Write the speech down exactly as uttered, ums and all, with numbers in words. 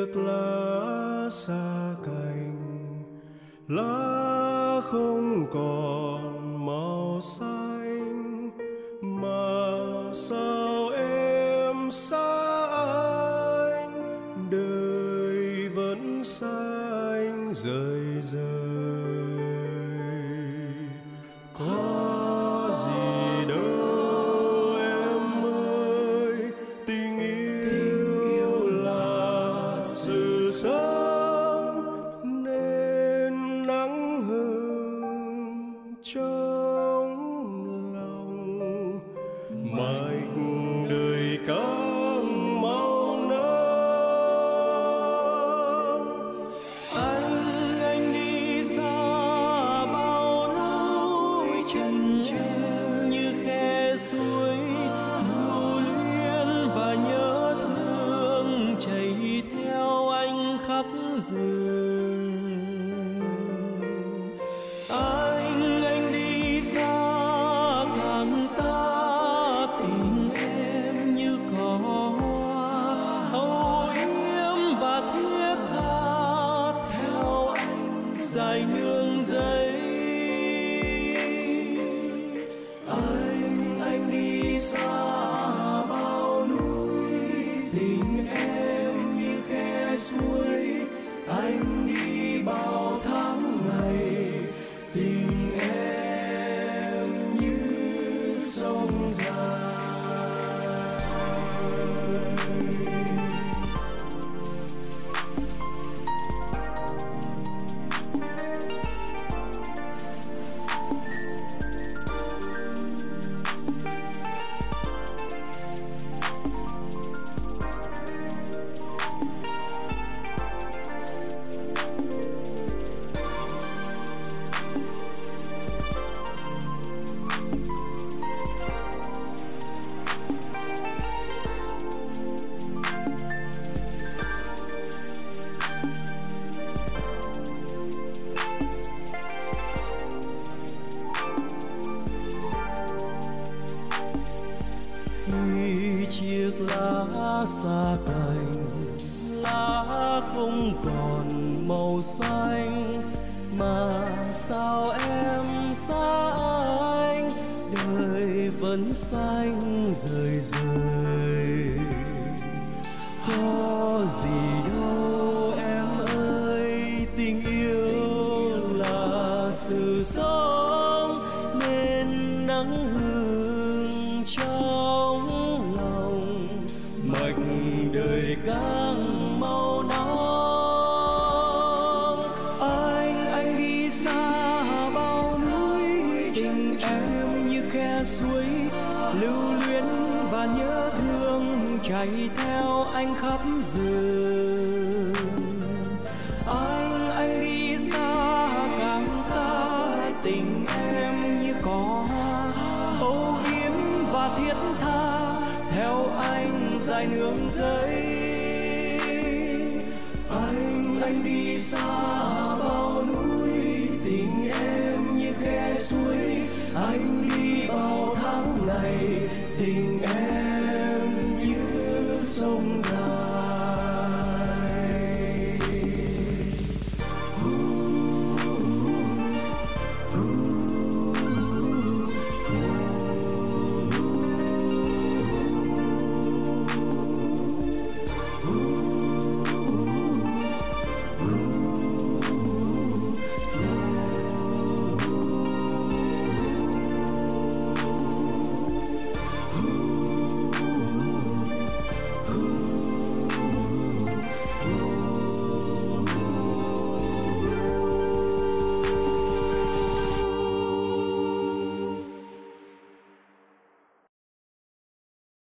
chiếc lá xa cành, lá không còn màu xanh, mà sao em xa anh, đời vẫn xanh rời rời. Có gì đâu em ơi, tình yêu là sự sống nên nắng hừng trong lòng, mãi cuộc đời các màu nắng. Anh anh đi xa bao núi chân em như khe suối, lưu luyến và nhớ thương chảy theo anh khắp rừng. Anh anh đi xa càng xa, tình em như cỏ hoa âu yếm và thiết tha theo anh dài nương giấy. Anh anh đi xa bao núi, tình em như khe suối. Anh đi bao tháng ngày, tình em như sông dài. Khi chiếc lá xa cành, lá không còn màu xanh, mà sao em xa anh, đời vẫn xanh rời rời. Có gì đâu em ơi, tình yêu là sự sống nên nắng hừng trong lòng, mạch đời các màu nắng. Anh anh đi xa bao núi, tình em như khe suối, lưu luyến và nhớ thương chảy theo anh khắp rừng. Anh anh đi xa càng xa, tình em như cỏ hoa âu yếm và thiết tha theo anh dài nương giấy. Anh anh đi xa